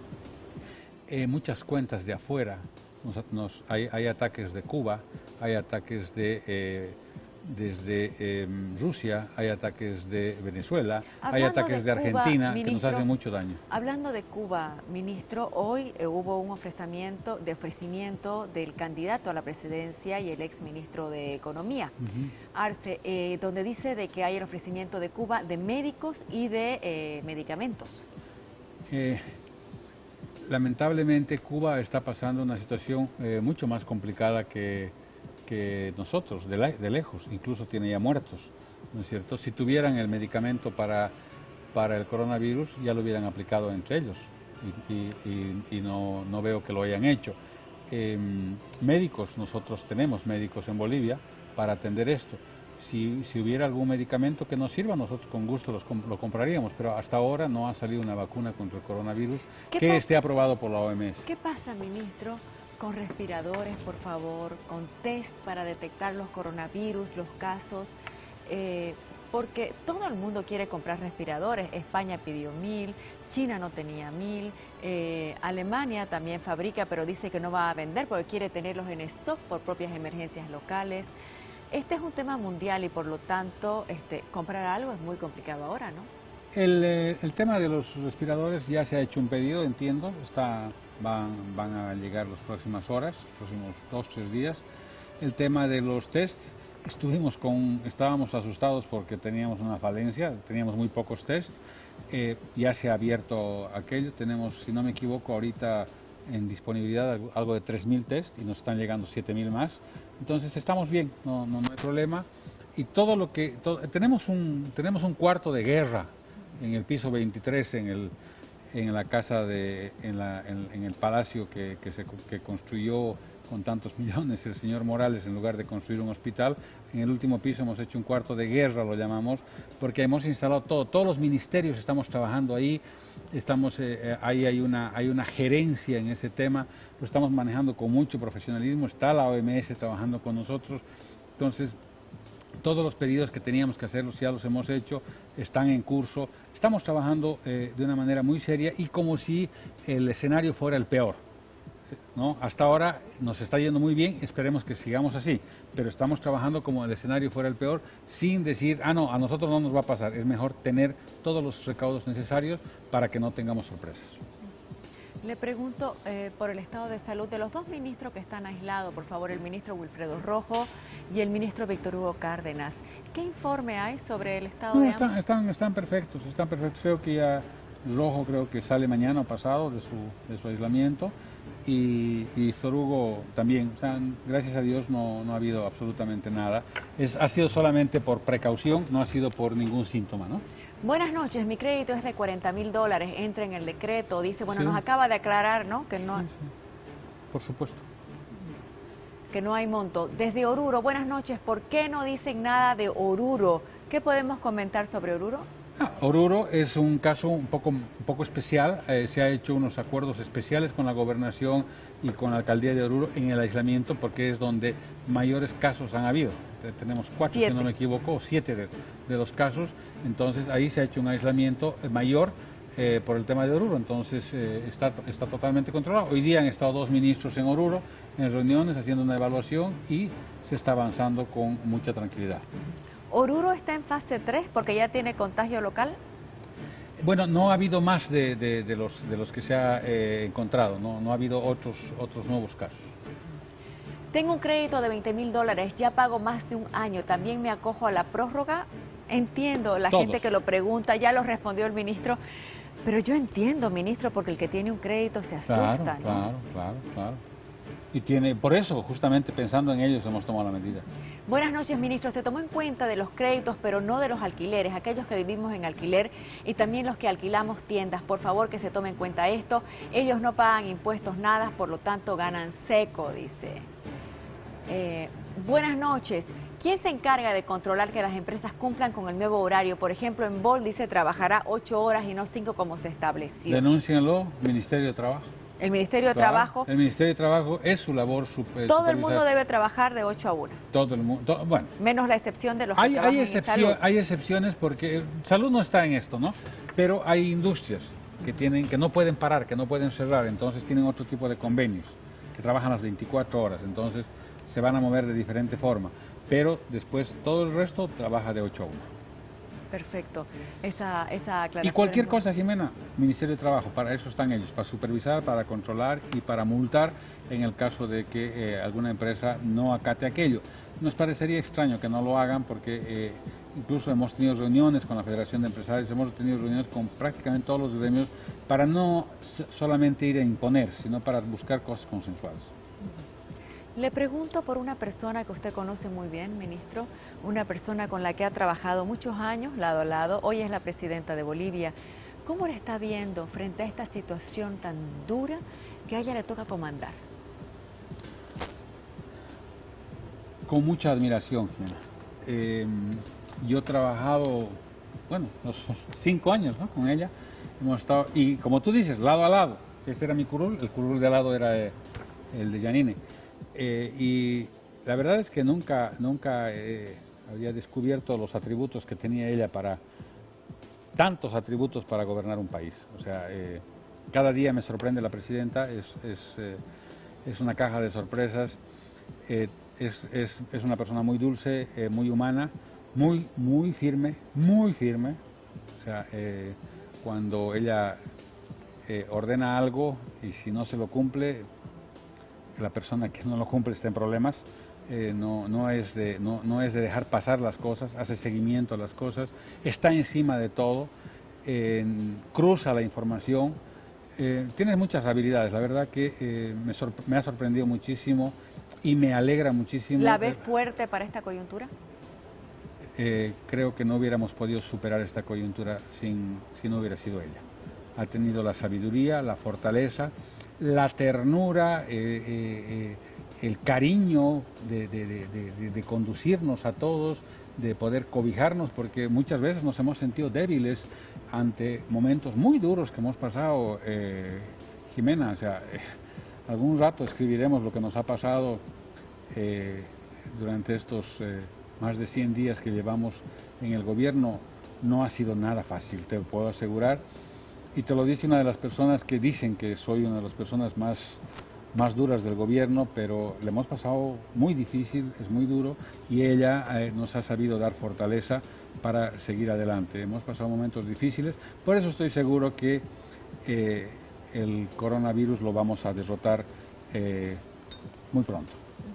eh, muchas cuentas de afuera, nos, nos, hay, hay ataques de Cuba, hay ataques de... Eh, desde eh, Rusia, hay ataques de Venezuela, hay Hablando ataques de de Cuba, Argentina, que nos ministro, hacen mucho daño. Hablando de Cuba, ministro, hoy eh, hubo un ofrecimiento, de ofrecimiento del candidato a la presidencia y el exministro de Economía, Uh-huh. Arce, eh, donde dice de que hay el ofrecimiento de Cuba de médicos y de eh, medicamentos. Eh, lamentablemente Cuba está pasando una situación eh, mucho más complicada que que nosotros, de, la, de lejos, incluso tiene ya muertos, ¿no es cierto? Si tuvieran el medicamento para, para el coronavirus, ya lo hubieran aplicado entre ellos, y, y, y, y no, no veo que lo hayan hecho. Eh, médicos, nosotros tenemos médicos en Bolivia para atender esto. Si, si hubiera algún medicamento que nos sirva, nosotros con gusto los, lo compraríamos, pero hasta ahora no ha salido una vacuna contra el coronavirus que esté aprobado por la O M S. ¿Qué pasa, ministro, con respiradores, por favor, con test para detectar los coronavirus, los casos? Eh, porque todo el mundo quiere comprar respiradores. España pidió mil, China no tenía mil, eh, Alemania también fabrica, pero dice que no va a vender porque quiere tenerlos en stock por propias emergencias locales. Este es un tema mundial y por lo tanto este, comprar algo es muy complicado ahora, ¿no? El, eh, el tema de los respiradores ya se ha hecho un pedido, entiendo, está, van, van a llegar las próximas horas, próximos dos, tres días. El tema de los tests, estuvimos con, estábamos asustados porque teníamos una falencia, teníamos muy pocos tests, eh, ya se ha abierto aquello, tenemos, si no me equivoco, ahorita en disponibilidad algo de tres mil test y nos están llegando siete mil más, entonces estamos bien, no, no, no hay problema. Y todo lo que, todo, tenemos, un, tenemos un cuarto de guerra en el piso veintitrés, en, el, en la casa, de, en, la, en, en el palacio que, que, se, que construyó con tantos millones el señor Morales, en lugar de construir un hospital. En el último piso hemos hecho un cuarto de guerra, lo llamamos, porque hemos instalado todo, todos los ministerios estamos trabajando ahí, estamos, eh, ahí hay una, hay una gerencia en ese tema, lo estamos manejando con mucho profesionalismo, está la O M S trabajando con nosotros, entonces todos los pedidos que teníamos que hacerlos ya los hemos hecho, están en curso, estamos trabajando eh, de una manera muy seria y como si el escenario fuera el peor, ¿no? Hasta ahora nos está yendo muy bien, esperemos que sigamos así, pero estamos trabajando como el escenario fuera el peor, sin decir, ah no, a nosotros no nos va a pasar, es mejor tener todos los recaudos necesarios para que no tengamos sorpresas. Le pregunto eh, por el estado de salud de los dos ministros que están aislados, por favor, el ministro Wilfredo Rojo y el ministro Víctor Hugo Cárdenas. ¿Qué informe hay sobre el estado No, de están, ambos? están, están perfectos, están perfectos. Creo que ya Rojo creo que sale mañana o pasado de su, de su aislamiento y, y Víctor Hugo también. O sea, gracias a Dios no, no ha habido absolutamente nada. Es, ha sido solamente por precaución, no ha sido por ningún síntoma, ¿no? Buenas noches, mi crédito es de cuarenta mil dólares, entra en el decreto, dice, bueno, Sí. nos acaba de aclarar, ¿no?, que no, Sí, sí. Por supuesto. que no hay monto. Desde Oruro, buenas noches, ¿por qué no dicen nada de Oruro? ¿Qué podemos comentar sobre Oruro? Ah, Oruro es un caso un poco, un poco especial, eh, se ha hecho unos acuerdos especiales con la gobernación y con la alcaldía de Oruro en el aislamiento porque es donde mayores casos han habido. Eh, tenemos cuatro, Siete. si no me equivoco, o siete de, de los casos, entonces ahí se ha hecho un aislamiento eh, mayor eh, por el tema de Oruro, entonces eh, está, está totalmente controlado. Hoy día han estado dos ministros en Oruro, en reuniones, haciendo una evaluación y se está avanzando con mucha tranquilidad. ¿Oruro está en fase tres porque ya tiene contagio local? Bueno, no ha habido más de, de, de, los, de los que se ha eh, encontrado, ¿no? No ha habido otros, otros nuevos casos. Tengo un crédito de veinte mil dólares, ya pago más de un año, ¿también me acojo a la prórroga? Entiendo la Todos. gente que lo pregunta, ya lo respondió el ministro, pero yo entiendo, ministro, porque el que tiene un crédito se asusta, Claro, ¿no? claro, claro, claro. Y tiene, por eso, justamente pensando en ellos, hemos tomado la medida. Buenas noches, ministro. Se tomó en cuenta de los créditos, pero no de los alquileres, aquellos que vivimos en alquiler y también los que alquilamos tiendas. Por favor, que se tome en cuenta esto. Ellos no pagan impuestos nada, por lo tanto ganan seco, dice. Eh, buenas noches. ¿Quién se encarga de controlar que las empresas cumplan con el nuevo horario? Por ejemplo, en Bol dice trabajará ocho horas y no cinco como se estableció. Denúncienlo, Ministerio de Trabajo. El Ministerio de Claro, Trabajo, el Ministerio de Trabajo es su labor. Su, eh, todo el supervisar. mundo debe trabajar de ocho a una. Todo el mundo, bueno. Menos la excepción de los que Hay, trabajan hay, en excepción, salud. hay excepciones porque salud no está en esto, ¿no? Pero hay industrias que tienen que no pueden parar, que no pueden cerrar, entonces tienen otro tipo de convenios, que trabajan las veinticuatro horas, entonces se van a mover de diferente forma. Pero después todo el resto trabaja de ocho a una. Perfecto, esa, esa aclaración. Y cualquier es muy- cosa, Jimena, Ministerio de Trabajo, para eso están ellos, para supervisar, para controlar y para multar en el caso de que eh, alguna empresa no acate aquello. Nos parecería extraño que no lo hagan porque eh, incluso hemos tenido reuniones con la Federación de Empresarios, hemos tenido reuniones con prácticamente todos los gremios para no s- solamente ir a imponer, sino para buscar cosas consensuadas. Le pregunto por una persona que usted conoce muy bien, ministro, una persona con la que ha trabajado muchos años, lado a lado, hoy es la presidenta de Bolivia. ¿Cómo le está viendo frente a esta situación tan dura que a ella le toca comandar? Con mucha admiración, Jimena. Eh, yo he trabajado, bueno, los cinco años, ¿no? Con ella. Hemos estado, y como tú dices, lado a lado. Este era mi curul, el curul de al lado era eh, el de Yanine. Eh, y la verdad es que nunca, nunca eh, había descubierto los atributos que tenía ella para, tantos atributos para gobernar un país. O sea, eh, cada día me sorprende la presidenta, es, es, eh, es una caja de sorpresas, eh, es, es, es una persona muy dulce, eh, muy humana, muy, muy firme, muy firme. O sea, eh, cuando ella eh, ordena algo y si no se lo cumple, la persona que no lo cumple está en problemas, eh, no, no, es de, no, no es de dejar pasar las cosas, hace seguimiento a las cosas, está encima de todo, eh, cruza la información, eh, tiene muchas habilidades, la verdad que eh, me, me ha sorprendido muchísimo y me alegra muchísimo. ¿La ves fuerte para esta coyuntura? Eh, creo que no hubiéramos podido superar esta coyuntura sin, si no hubiera sido ella. Ha tenido la sabiduría, la fortaleza, la ternura, eh, eh, el cariño de, de, de, de, de conducirnos a todos, de poder cobijarnos, porque muchas veces nos hemos sentido débiles ante momentos muy duros que hemos pasado, eh, Jimena. O sea, eh, algún rato escribiremos lo que nos ha pasado eh, durante estos eh, más de cien días que llevamos en el gobierno. No ha sido nada fácil, te puedo asegurar. Y te lo dice una de las personas que dicen que soy una de las personas más, más duras del gobierno, pero le hemos pasado muy difícil, es muy duro, y ella eh, nos ha sabido dar fortaleza para seguir adelante. Hemos pasado momentos difíciles, por eso estoy seguro que eh, el coronavirus lo vamos a derrotar eh, muy pronto.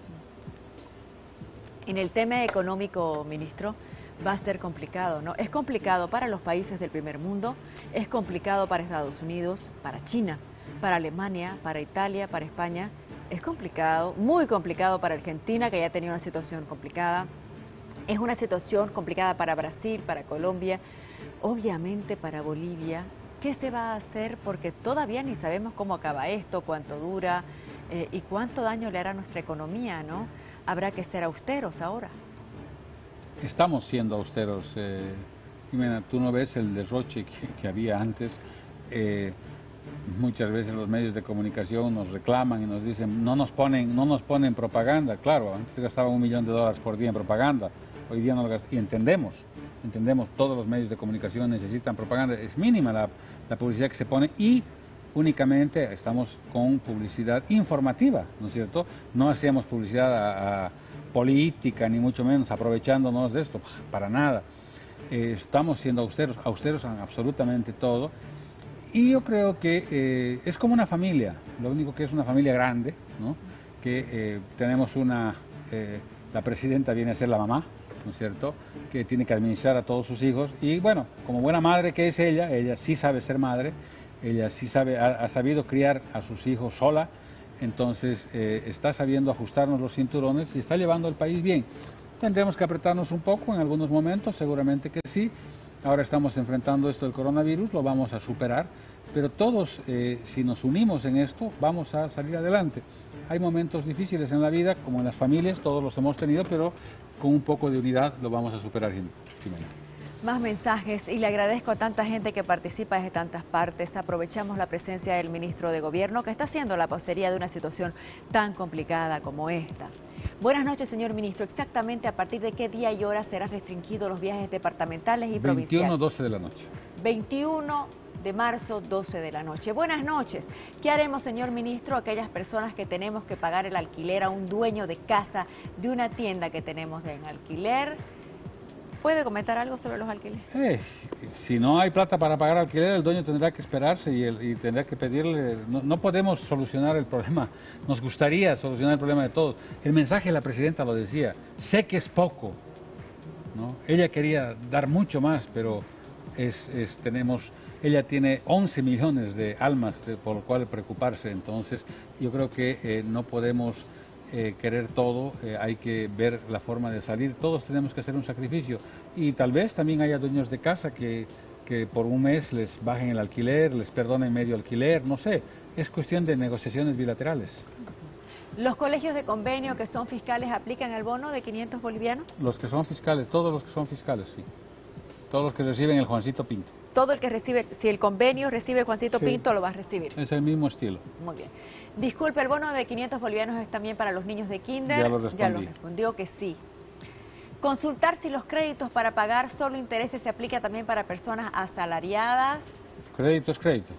En el tema económico, ministro, va a ser complicado, ¿no? Es complicado para los países del primer mundo, es complicado para Estados Unidos, para China, para Alemania, para Italia, para España. Es complicado, muy complicado para Argentina, que ya tenía una situación complicada. Es una situación complicada para Brasil, para Colombia, obviamente para Bolivia. ¿Qué se va a hacer? Porque todavía ni sabemos cómo acaba esto, cuánto dura eh, y cuánto daño le hará a nuestra economía, ¿no? Habrá que ser austeros ahora. Estamos siendo austeros, eh, Jimena, tú no ves el derroche que, que había antes. Eh, muchas veces los medios de comunicación nos reclaman y nos dicen, no nos ponen, no nos ponen propaganda. Claro, antes gastaban un millón de dólares por día en propaganda, hoy día no lo gastan. Y entendemos, entendemos, todos los medios de comunicación necesitan propaganda, es mínima la, la publicidad que se pone y únicamente estamos con publicidad informativa, ¿no es cierto? No hacíamos publicidad a, a política, ni mucho menos aprovechándonos de esto, para nada. Eh, estamos siendo austeros, austeros en absolutamente todo, y yo creo que eh, es como una familia, lo único que es una familia grande, ¿no? Que eh, tenemos una, eh, la presidenta viene a ser la mamá, ¿no es cierto?, que tiene que administrar a todos sus hijos, y bueno, como buena madre que es ella, ella sí sabe ser madre, ella sí sabe, ha, ha sabido criar a sus hijos sola, entonces eh, está sabiendo ajustarnos los cinturones y está llevando el país bien. Tendremos que apretarnos un poco en algunos momentos, seguramente que sí. Ahora estamos enfrentando esto del coronavirus, lo vamos a superar, pero todos, eh, si nos unimos en esto, vamos a salir adelante. Hay momentos difíciles en la vida, como en las familias, todos los hemos tenido, pero con un poco de unidad lo vamos a superar, Jimena. Más mensajes, y le agradezco a tanta gente que participa desde tantas partes. Aprovechamos la presencia del ministro de Gobierno, que está haciendo la vocería de una situación tan complicada como esta. Buenas noches, señor ministro. Exactamente a partir de qué día y hora serán restringidos los viajes departamentales y provinciales. veintiuno, doce de la noche. veintiuno de marzo, doce de la noche. Buenas noches. ¿Qué haremos, señor ministro, aquellas personas que tenemos que pagar el alquiler a un dueño de casa de una tienda que tenemos en alquiler? ¿Puede comentar algo sobre los alquileres? Eh, si no hay plata para pagar alquiler, el dueño tendrá que esperarse y, el, y tendrá que pedirle. No, no podemos solucionar el problema. Nos gustaría solucionar el problema de todos. El mensaje de la presidenta lo decía. Sé que es poco, ¿no? Ella quería dar mucho más, pero es, es, tenemos. Ella tiene once millones de almas de, por lo cual preocuparse. Entonces, yo creo que eh, no podemos Eh, querer todo, eh, hay que ver la forma de salir, todos tenemos que hacer un sacrificio, y tal vez también haya dueños de casa que, que por un mes les bajen el alquiler, les perdonen medio alquiler, no sé, es cuestión de negociaciones bilaterales. ¿Los colegios de convenio que son fiscales aplican el bono de quinientos bolivianos? Los que son fiscales, todos los que son fiscales, sí, todos los que reciben el Juancito Pinto. Todo el que recibe, si el convenio recibe Juancito Sí. Pinto, lo va a recibir. Es el mismo estilo. Muy bien. Disculpe, ¿el bono de quinientos bolivianos es también para los niños de kinder? Ya lo respondí. Ya lo respondió que sí. Consultar si los créditos para pagar solo intereses se aplica también para personas asalariadas. Crédito es crédito.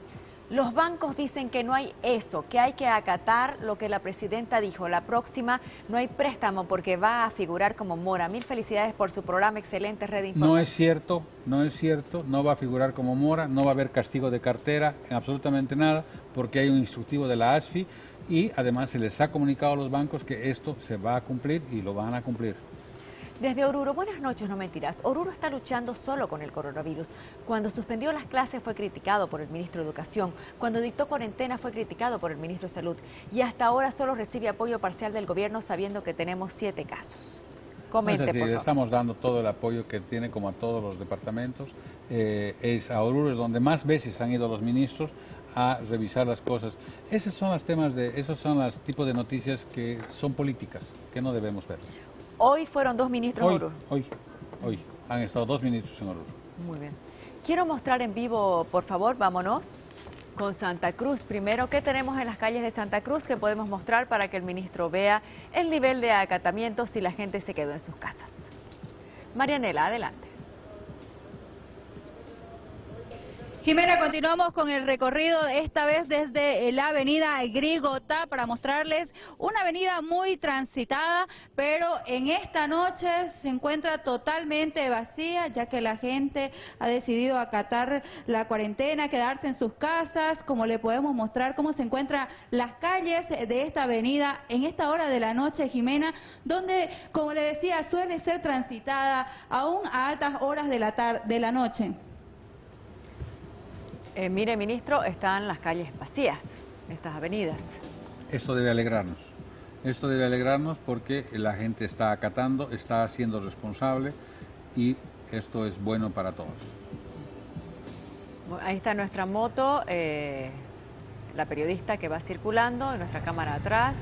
Los bancos dicen que no hay eso, que hay que acatar lo que la presidenta dijo. La próxima no hay préstamo porque va a figurar como mora. Mil felicidades por su programa, excelente red de información. No es cierto, no es cierto, no va a figurar como mora, no va a haber castigo de cartera, absolutamente nada, porque hay un instructivo de la A S F I y además se les ha comunicado a los bancos que esto se va a cumplir y lo van a cumplir. Desde Oruro, buenas noches, no mentiras. Oruro está luchando solo con el coronavirus. Cuando suspendió las clases fue criticado por el ministro de Educación. Cuando dictó cuarentena fue criticado por el ministro de Salud. Y hasta ahora solo recibe apoyo parcial del gobierno sabiendo que tenemos siete casos. Comente, No es así, por le favor. estamos dando todo el apoyo que tiene como a todos los departamentos. Eh, es a Oruro es donde más veces han ido los ministros a revisar las cosas. Esos son los temas de, esos son los tipos de noticias que son políticas, que no debemos ver. Hoy fueron dos ministros Hoy, en Oruro. hoy, hoy, han estado dos ministros en Oruro. Muy bien. Quiero mostrar en vivo, por favor, vámonos con Santa Cruz. Primero, ¿qué tenemos en las calles de Santa Cruz que podemos mostrar para que el ministro vea el nivel de acatamiento si la gente se quedó en sus casas? Marianela, adelante. Jimena, continuamos con el recorrido, esta vez desde la avenida Grigota, para mostrarles una avenida muy transitada, pero en esta noche se encuentra totalmente vacía, ya que la gente ha decidido acatar la cuarentena, quedarse en sus casas. Como le podemos mostrar cómo se encuentran las calles de esta avenida en esta hora de la noche, Jimena, donde, como le decía, suele ser transitada aún a altas horas de la, tar- de la noche. Eh, mire, ministro, están las calles vacías, estas avenidas. Esto debe alegrarnos. Esto debe alegrarnos porque la gente está acatando, está siendo responsable y esto es bueno para todos. Ahí está nuestra moto, eh, la periodista que va circulando, nuestra cámara atrás.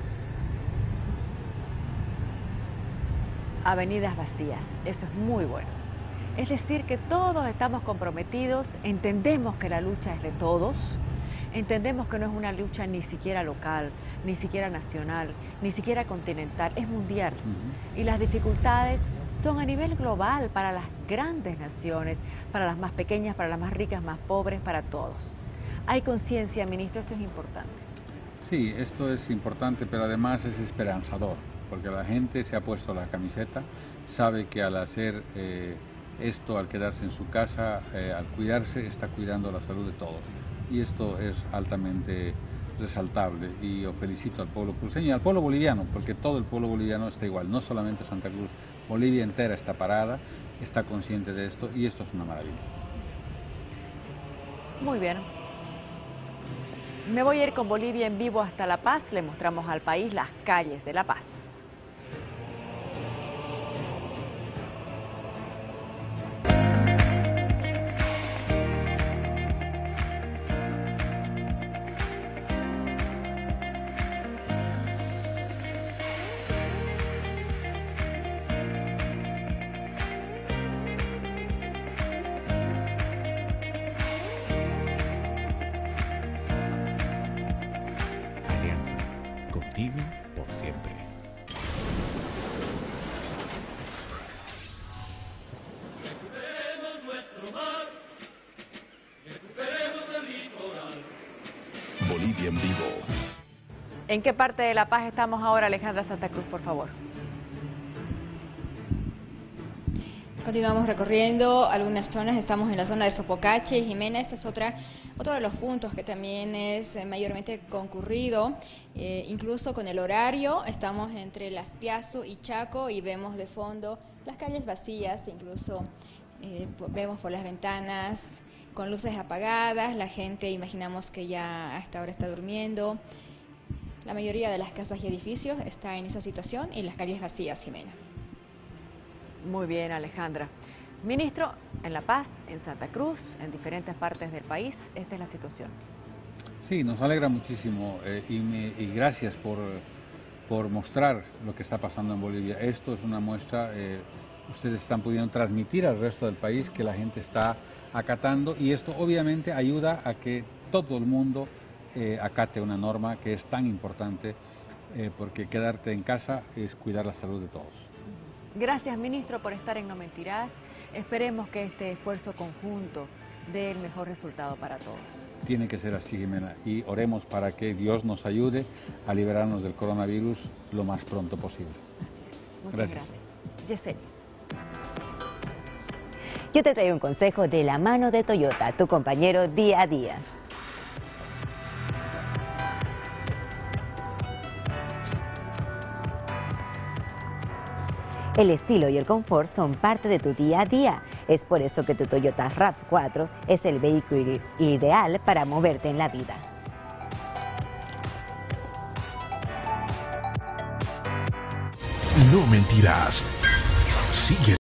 Avenidas vacías, eso es muy bueno. Es decir, que todos estamos comprometidos, entendemos que la lucha es de todos, entendemos que no es una lucha ni siquiera local, ni siquiera nacional, ni siquiera continental, es mundial. Uh-huh. Y las dificultades son a nivel global para las grandes naciones, para las más pequeñas, para las más ricas, más pobres, para todos. Hay conciencia, ministro, eso es importante. Sí, esto es importante, pero además es esperanzador, porque la gente se ha puesto la camiseta, sabe que al hacer eh, esto, al quedarse en su casa, eh, al cuidarse, está cuidando la salud de todos. Y esto es altamente resaltable, y yo felicito al pueblo cruceño y al pueblo boliviano, porque todo el pueblo boliviano está igual, no solamente Santa Cruz, Bolivia entera está parada, está consciente de esto, y esto es una maravilla. Muy bien. Me voy a ir con Bolivia en vivo hasta La Paz. Le mostramos al país las calles de La Paz. Contigo por siempre. Recuperemos nuestro mar, recuperemos el litoral. Bolivia en vivo. ¿En qué parte de La Paz estamos ahora, Alejandra Santa Cruz, por favor? Continuamos recorriendo algunas zonas, estamos en la zona de Sopocache, Jimena. Este es otra, otro de los puntos que también es eh, mayormente concurrido, eh, incluso con el horario. Estamos entre Las Piazzo y Chaco y vemos de fondo las calles vacías, incluso eh, vemos por las ventanas con luces apagadas, la gente imaginamos que ya hasta ahora está durmiendo. La mayoría de las casas y edificios está en esa situación y las calles vacías, Jimena. Muy bien, Alejandra. Ministro, en La Paz, en Santa Cruz, en diferentes partes del país, esta es la situación. Sí, nos alegra muchísimo eh, y, me, y gracias por, por mostrar lo que está pasando en Bolivia. Esto es una muestra, eh, ustedes están pudiendo transmitir al resto del país que la gente está acatando, y esto obviamente ayuda a que todo el mundo eh, acate una norma que es tan importante, eh, porque quedarte en casa es cuidar la salud de todos. Gracias, ministro, por estar en No Mentirás. Esperemos que este esfuerzo conjunto dé el mejor resultado para todos. Tiene que ser así, Jimena, y oremos para que Dios nos ayude a liberarnos del coronavirus lo más pronto posible. Muchas Gracias. gracias. Yesenia. Yo te traigo un consejo de la mano de Toyota, tu compañero día a día. El estilo y el confort son parte de tu día a día. Es por eso que tu Toyota RAV cuatro es el vehículo ideal para moverte en la vida. No mentirás. Sigue